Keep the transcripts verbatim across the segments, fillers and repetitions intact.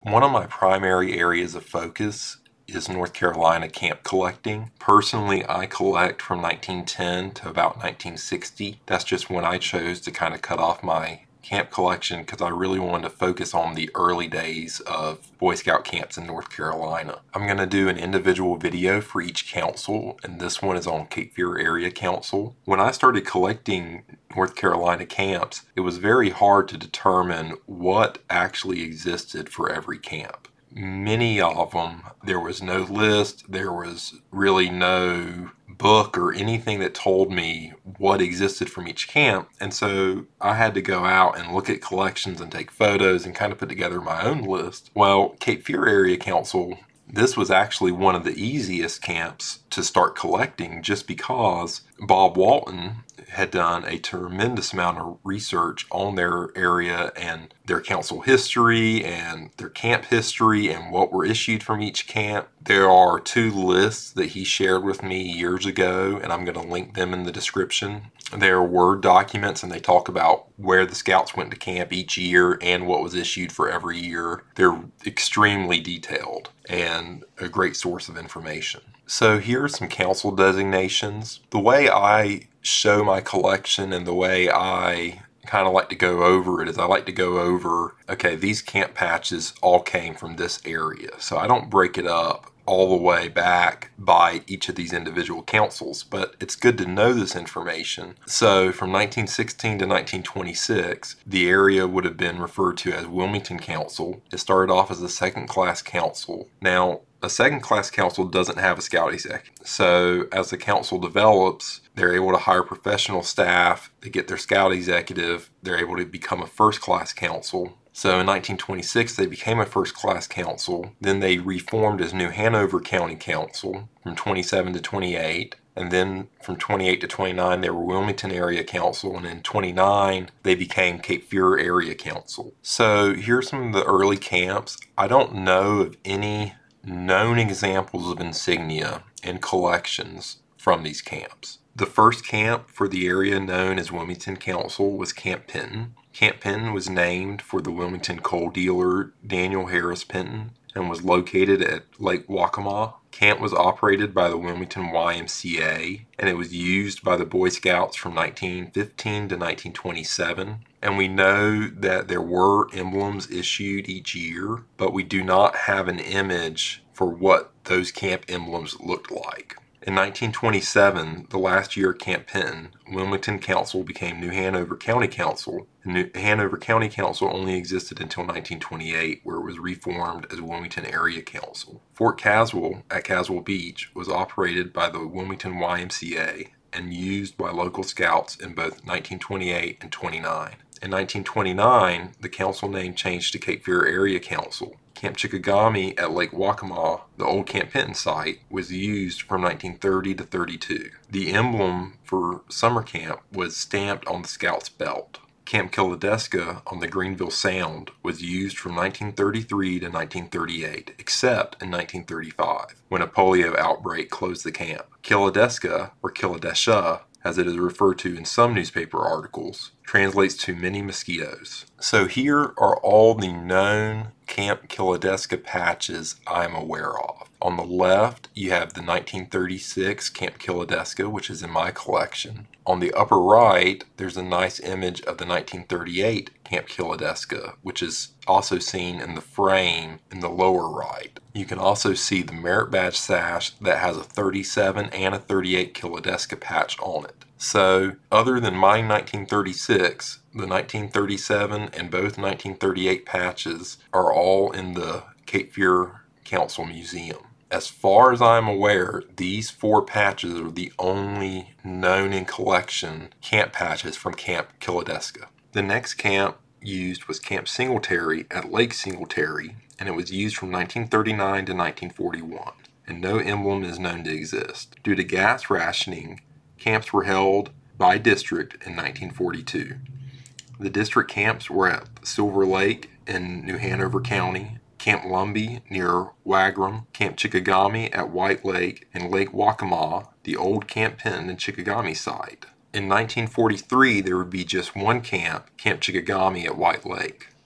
One of my primary areas of focus is North Carolina camp collecting. Personally, I collect from nineteen ten to about nineteen sixty. That's just when I chose to kind of cut off my camp collection because I really wanted to focus on the early days of Boy Scout camps in North Carolina. I'm going to do an individual video for each council, and this one is on Cape Fear Area Council. When I started collecting North Carolina camps, it was very hard to determine what actually existed for every camp. Many of them, there was no list, there was really no book or anything that told me what existed from each camp, and so I had to go out and look at collections and take photos and kind of put together my own list. Well, Cape Fear Area Council, this was actually one of the easiest camps to start collecting just because Bob Walton had done a tremendous amount of research on their area and their council history and their camp history and what were issued from each camp. There are two lists that he shared with me years ago, and I'm going to link them in the description. They're Word documents, and they talk about where the scouts went to camp each year and what was issued for every year. They're extremely detailed and a great source of information. So here are some council designations. The way I show my collection and the way I kind of like to go over it is I like to go over, okay, these camp patches all came from this area. So I don't break it up all the way back by each of these individual councils, but it's good to know this information. So from nineteen sixteen to nineteen twenty-six, the area would have been referred to as Wilmington Council. It started off as a second class council. Now, a second class council doesn't have a scout executive. So as the council develops, they're able to hire professional staff, they get their scout executive, they're able to become a first class council. So in nineteen twenty-six, they became a first class council. Then they reformed as New Hanover County Council from twenty-seven to twenty-eight. And then from twenty-eight to twenty-nine, they were Wilmington Area Council. And in twenty-nine, they became Cape Fear Area Council. So here's some of the early camps. I don't know of any known examples of insignia and collections from these camps. The first camp for the area known as Wilmington Council was Camp Penton. Camp Penton was named for the Wilmington coal dealer Daniel Harris Penton and was located at Lake Waccamaw. Camp was operated by the Wilmington Y M C A, and it was used by the Boy Scouts from nineteen fifteen to nineteen twenty-seven. And we know that there were emblems issued each year, but we do not have an image for what those camp emblems looked like. In nineteen twenty-seven, the last year of Camp Penton, Wilmington Council became New Hanover County Council. And New Hanover County Council only existed until nineteen twenty-eight, where it was reformed as Wilmington Area Council. Fort Caswell at Caswell Beach was operated by the Wilmington Y M C A and used by local scouts in both nineteen twenty-eight and twenty-nine. In nineteen twenty-nine, the council name changed to Cape Fear Area Council. Camp Chickagami at Lake Waccamaw, the old Camp Penton site, was used from nineteen thirty to thirty-two. The emblem for summer camp was stamped on the scout's belt. Camp Killadeska on the Greenville Sound was used from nineteen thirty-three to nineteen thirty-eight, except in nineteen thirty-five, when a polio outbreak closed the camp. Killadeska, or Killadesha, as it is referred to in some newspaper articles, translates to many mosquitoes. So here are all the known Camp Killadeska patches I'm aware of. On the left, you have the nineteen thirty-six Camp Killadeska, which is in my collection. On the upper right, there's a nice image of the nineteen thirty-eight Camp Killadeska, which is also seen in the frame in the lower right. You can also see the merit badge sash that has a thirty-seven and a thirty-eight Killadeska patch on it. So, other than my nineteen thirty-six, the nineteen thirty-seven and both nineteen thirty-eight patches are all in the Cape Fear Council Museum. As far as I'm aware, these four patches are the only known in collection camp patches from Camp Killadeska. The next camp used was Camp Singletary at Lake Singletary, and it was used from nineteen thirty-nine to nineteen forty-one, and no emblem is known to exist. Due to gas rationing, camps were held by district in nineteen forty-two. The district camps were at Silver Lake in New Hanover County, Camp Lumbee near Wagram, Camp Chickagami at White Lake, and Lake Waccamaw, the old Camp Penton and Chickagami site. In nineteen forty-three, there would be just one camp, Camp Chickagami at White Lake.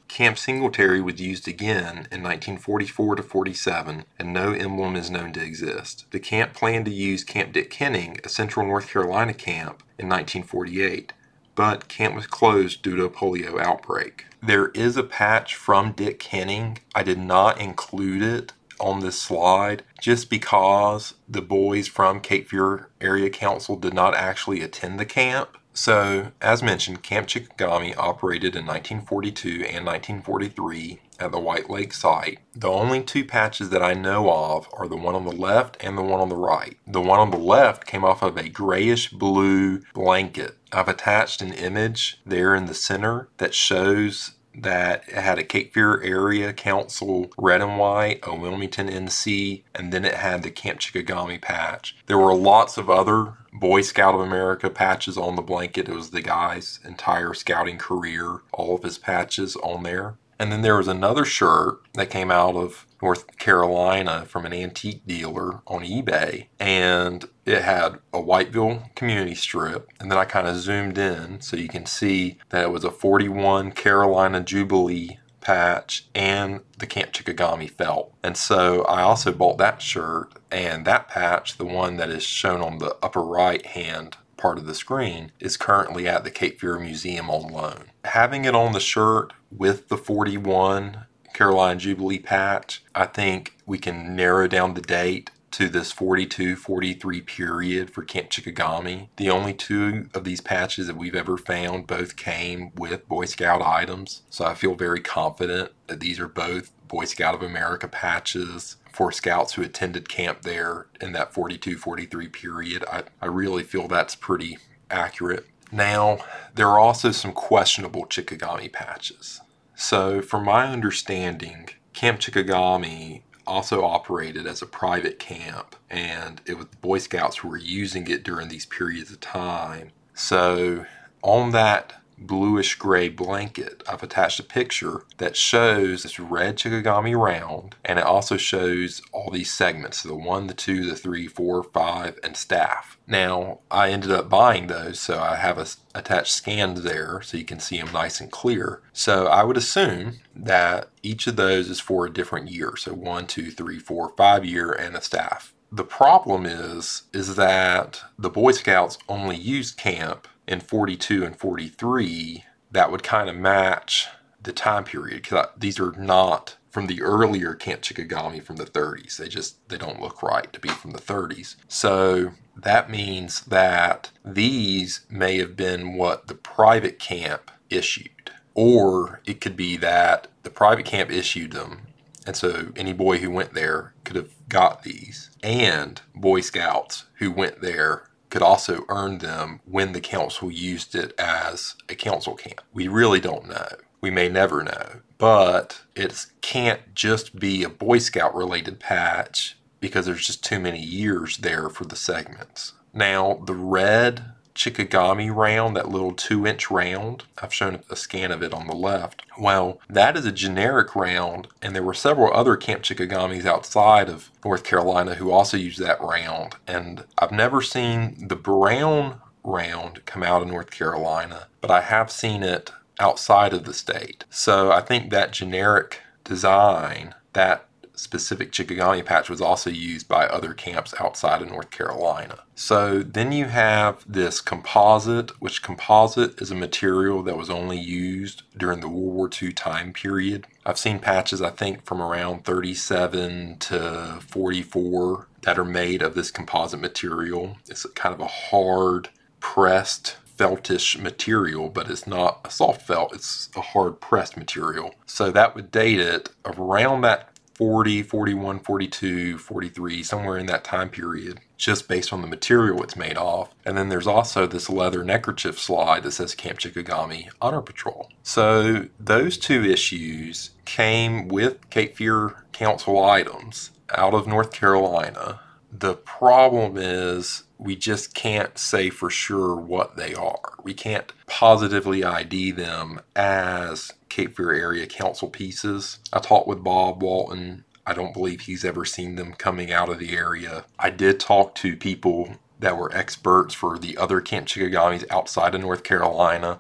Camp Singletary was used again in nineteen forty-four to forty-seven, and no emblem is known to exist. The camp planned to use Camp Dick Kenning, a central North Carolina camp, in nineteen forty-eight, but camp was closed due to a polio outbreak. There is a patch from Dick Kenning. I did not include it on this slide just because the boys from Cape Fear Area Council did not actually attend the camp. So, as mentioned, Camp Chickagami operated in nineteen forty-two and nineteen forty-three at the White Lake site. The only two patches that I know of are the one on the left and the one on the right. The one on the left came off of a grayish blue blanket. I've attached an image there in the center that shows that it had a Cape Fear Area Council red and white, a Wilmington N C, and then it had the Camp Chickagami patch. There were lots of other Boy Scout of America patches on the blanket. It was the guy's entire scouting career, all of his patches on there. And then there was another shirt that came out of North Carolina from an antique dealer on eBay, and it had a Whiteville community strip, and then I kind of zoomed in so you can see that it was a forty-one Carolina Jubilee patch and the Camp Chickagami felt. And so I also bought that shirt, and that patch, the one that is shown on the upper right hand part of the screen, is currently at the Cape Fear Museum on loan. Having it on the shirt with the forty-one Carolina Jubilee patch, I think we can narrow down the date to this forty-two forty-three period for Camp Chickagami. The only two of these patches that we've ever found both came with Boy Scout items, so I feel very confident that these are both Boy Scout of America patches for scouts who attended camp there in that forty-two forty-three period. I, I really feel that's pretty accurate. Now, there are also some questionable Chickagami patches. So, from my understanding, Camp Chickagami also operated as a private camp, and it was the Boy Scouts who were using it during these periods of time. So, on that bluish gray blanket, I've attached a picture that shows this red Chickagami round, and it also shows all these segments, so the one, the two, the three, four, five, and staff. Now, I ended up buying those, so I have a attached scans there so you can see them nice and clear. So I would assume that each of those is for a different year, so one, two, three, four, five year, and a staff. The problem is, is that the Boy Scouts only used camp in forty-two and forty-three. That would kind of match the time period, because these are not from the earlier Camp Chickagami from the thirties. They just, they don't look right to be from the thirties. So that means that these may have been what the private camp issued, or it could be that the private camp issued them, and so any boy who went there could have got these, and Boy Scouts who went there could also earn them when the council used it as a council camp. We really don't know. We may never know. But it can't just be a Boy Scout related patch because there's just too many years there for the segments. Now, the red Chickagami round, that little two inch round, I've shown a scan of it on the left. Well, that is a generic round, and there were several other Camp Chickagamis outside of North Carolina who also used that round, and I've never seen the brown round come out of North Carolina, but I have seen it outside of the state. So I think that generic design, that specific Chickagami patch, was also used by other camps outside of North Carolina. So then you have this composite, which composite is a material that was only used during the World War Two time period. I've seen patches, I think, from around thirty-seven to forty-four that are made of this composite material. It's kind of a hard pressed feltish material, but it's not a soft felt, it's a hard pressed material. So that would date it around that forty, forty-one, forty-two, forty-three, somewhere in that time period, just based on the material it's made of. And then there's also this leather neckerchief slide that says Camp Chickagami Honor Patrol. So those two issues came with Cape Fear Council items out of North Carolina. The problem is we just can't say for sure what they are. We can't positively I D them as Cape Fear Area Council pieces. I talked with Bob Walton. I don't believe he's ever seen them coming out of the area. I did talk to people that were experts for the other Camp Chickagamis outside of North Carolina,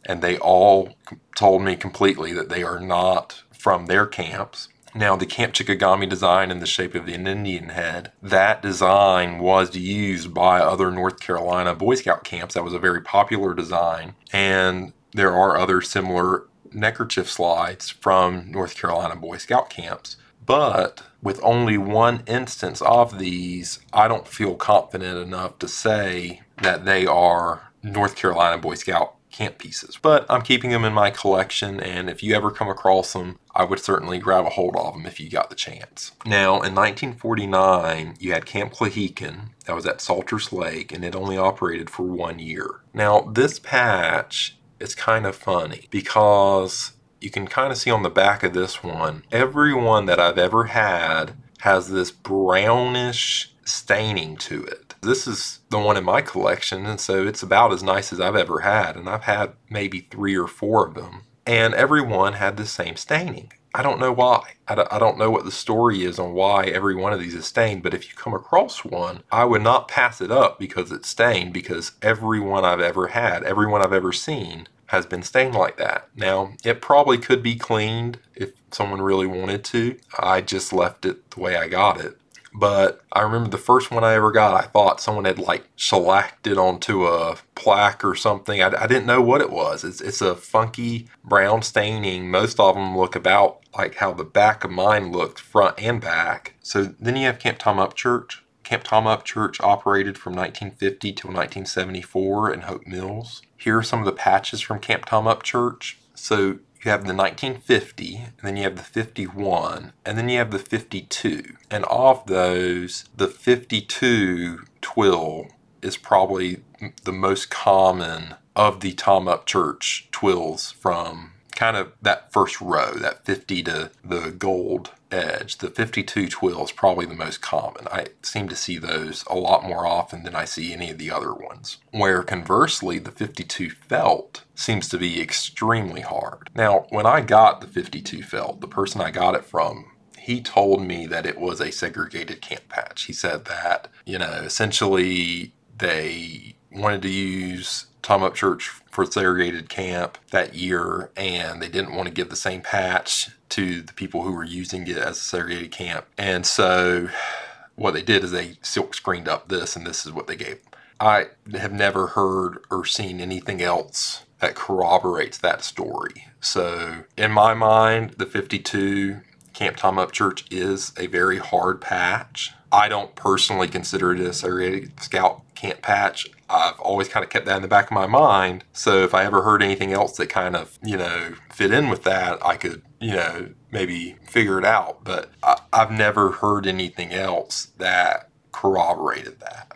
and they all told me completely that they are not from their camps. Now, the Camp Chickagami design in the shape of an Indian head, that design was used by other North Carolina Boy Scout camps. That was a very popular design. And there are other similar neckerchief slides from North Carolina Boy Scout camps. But with only one instance of these, I don't feel confident enough to say that they are North Carolina Boy Scout camp pieces. But I'm keeping them in my collection, and if you ever come across them, I would certainly grab a hold of them if you got the chance. Now, in nineteen forty-nine, you had Camp Clahican that was at Salters Lake, and it only operated for one year. Now, this patch is kind of funny because you can kind of see on the back of this one, every one that I've ever had has this brownish staining to it. This is the one in my collection, and so it's about as nice as I've ever had, and I've had maybe three or four of them, and every one had the same staining. I don't know why. I don't, I don't know what the story is on why every one of these is stained, but if you come across one, I would not pass it up because it's stained, because every one I've ever had, every one I've ever seen, has been stained like that. Now, it probably could be cleaned if someone really wanted to. I just left it the way I got it. But I remember the first one I ever got, I thought someone had like shellacked it onto a plaque or something. I, I didn't know what it was. It's, it's a funky brown staining. Most of them look about like how the back of mine looked, front and back. So then you have Camp Tom Upchurch. Camp Tom Upchurch operated from nineteen fifty till nineteen seventy-four in Hope Mills. Here are some of the patches from Camp Tom Upchurch. So you have the nineteen fifty, and then you have the fifty-one, and then you have the fifty-two. And of those, the fifty-two twill is probably the most common of the Tom Upchurch twills from kind of that first row, that fifty to the gold edge. The fifty-two twill is probably the most common. I seem to see those a lot more often than I see any of the other ones. Where conversely, the fifty-two felt seems to be extremely hard. Now, when I got the fifty-two felt, the person I got it from, he told me that it was a segregated camp patch. He said that, you know, essentially they wanted to use Tom Upchurch for segregated camp that year, and they didn't want to give the same patch to the people who were using it as a segregated camp. And so what they did is they silk screened up this, and this is what they gave. I have never heard or seen anything else that corroborates that story. So in my mind, the fifty-two Camp Tom Upchurch is a very hard patch. I don't personally consider it a segregated scout camp patch. I've always kind of kept that in the back of my mind. So if I ever heard anything else that kind of, you know, fit in with that, I could, you know, maybe figure it out. But I, I've never heard anything else that corroborated that.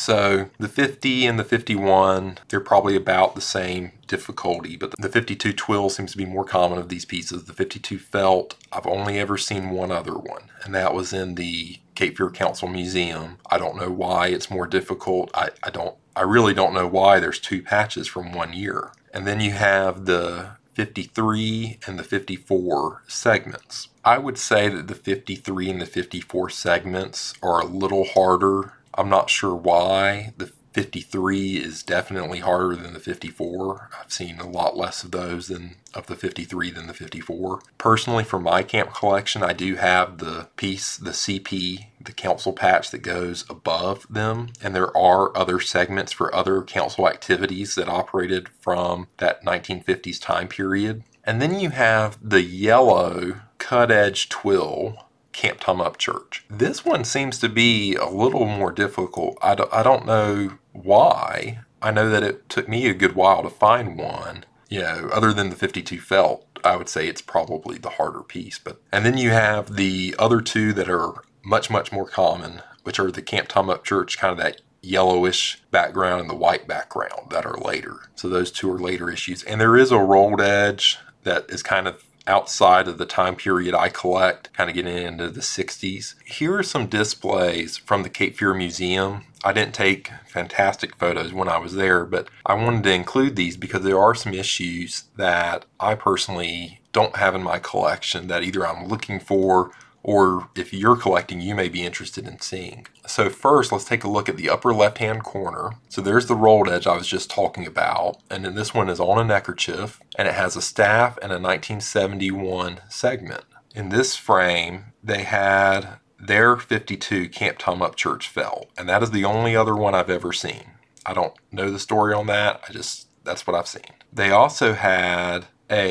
So the fifty and the fifty-one, they're probably about the same difficulty, but the fifty-two twill seems to be more common of these pieces. The fifty-two felt, I've only ever seen one other one, and that was in the Cape Fear Council Museum. I don't know why it's more difficult. I, I don't, I really don't know why there's two patches from one year. And then you have the fifty-three and the fifty-four segments. I would say that the fifty-three and the fifty-four segments are a little harder. I'm not sure why. The fifty-three is definitely harder than the fifty-four. I've seen a lot less of those than of the fifty-three than the fifty-four. Personally, for my camp collection, I do have the piece, the C P, the council patch that goes above them. And there are other segments for other council activities that operated from that nineteen fifties time period. And then you have the yellow cut edge twill Camp Tom Upchurch. This one seems to be a little more difficult. I don't, I don't know why. I know that it took me a good while to find one. You know, other than the fifty-two felt, I would say it's probably the harder piece. But and then you have the other two that are much, much more common, which are the Camp Tom Upchurch, kind of that yellowish background and the white background that are later. So those two are later issues. And there is a rolled edge that is kind of outside of the time period I collect, kind of getting into the sixties. Here are some displays from the Cape Fear Museum. I didn't take fantastic photos when I was there, but I wanted to include these because there are some issues that I personally don't have in my collection that either I'm looking for or if you're collecting, you may be interested in seeing. So first, let's take a look at the upper left-hand corner. So there's the rolled edge I was just talking about, and then this one is on a neckerchief, and it has a staff and a nineteen seventy-one segment. In this frame, they had their fifty-two Camp Tom Upchurch felt, and that is the only other one I've ever seen. I don't know the story on that, I just, that's what I've seen. They also had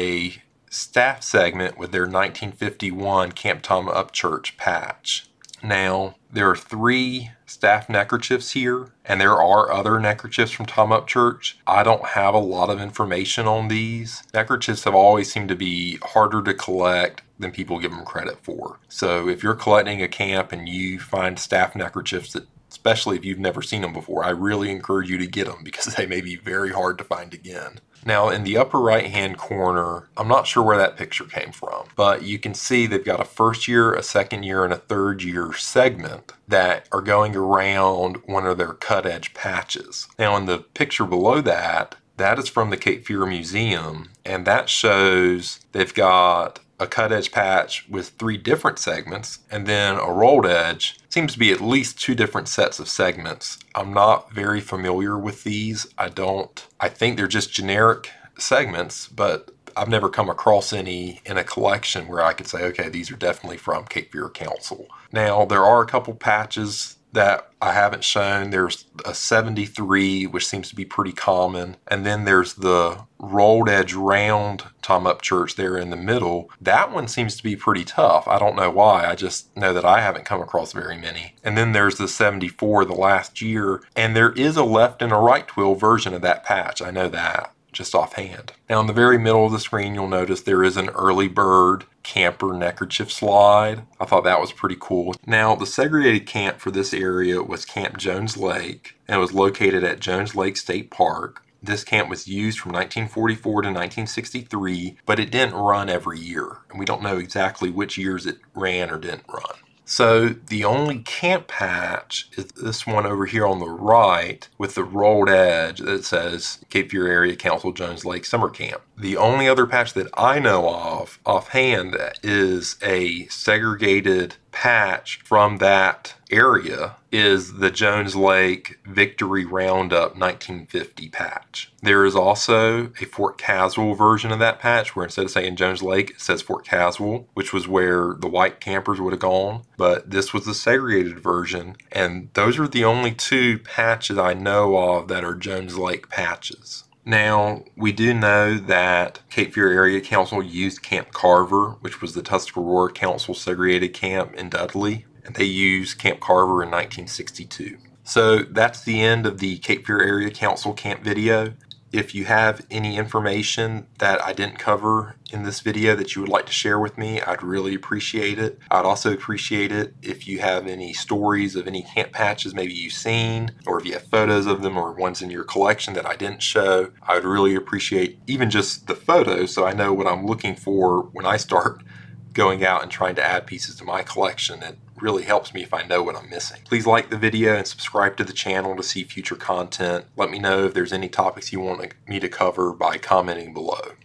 a staff segment with their nineteen fifty-one Camp Tom Upchurch patch. Now, there are three staff neckerchiefs here, and there are other neckerchiefs from Tom Upchurch. I don't have a lot of information on these. Neckerchiefs have always seemed to be harder to collect than people give them credit for. So if you're collecting a camp and you find staff neckerchiefs, that, especially if you've never seen them before, I really encourage you to get them because they may be very hard to find again. Now in the upper right hand corner, I'm not sure where that picture came from, but you can see they've got a first year, a second year, and a third year segment that are going around one of their cut edge patches. Now in the picture below that, that is from the Cape Fear Museum, and that shows they've got a cut edge patch with three different segments, and then a rolled edge. Seems to be at least two different sets of segments. I'm not very familiar with these. I don't, I think they're just generic segments, but I've never come across any in a collection where I could say, okay, these are definitely from Cape Fear Council. Now, there are a couple patches that I haven't shown. There's a seventy-three, which seems to be pretty common. And then there's the rolled edge round Tom Upchurch there in the middle. That one seems to be pretty tough. I don't know why. I just know that I haven't come across very many. And then there's the seventy-four, the last year. And there is a left and a right twill version of that patch. I know that just offhand. Now in the very middle of the screen, you'll notice there is an early bird camper neckerchief slide. I thought that was pretty cool. Now the segregated camp for this area was Camp Jones Lake, and it was located at Jones Lake State Park. This camp was used from nineteen forty-four to nineteen sixty-three, but it didn't run every year, and we don't know exactly which years it ran or didn't run. So the only camp patch is this one over here on the right with the rolled edge that says Cape Fear Area Council Jones Lake Summer Camp. The only other patch that I know of offhand is a segregated patch from that area is the Jones Lake Victory Roundup nineteen fifty patch. There is also a Fort Caswell version of that patch where instead of saying Jones Lake, it says Fort Caswell, which was where the white campers would have gone. But this was the segregated version, and those are the only two patches I know of that are Jones Lake patches. Now, we do know that Cape Fear Area Council used Camp Carver, which was the Tuscarora Council segregated camp in Dudley, and they used Camp Carver in nineteen sixty-two. So that's the end of the Cape Fear Area Council camp video. If you have any information that I didn't cover in this video that you would like to share with me, I'd really appreciate it. I'd also appreciate it if you have any stories of any camp patches maybe you've seen, or if you have photos of them or ones in your collection that I didn't show. I would really appreciate even just the photos so I know what I'm looking for when I start going out and trying to add pieces to my collection. It really helps me if I know what I'm missing. Please like the video and subscribe to the channel to see future content. Let me know if there's any topics you want me to cover by commenting below.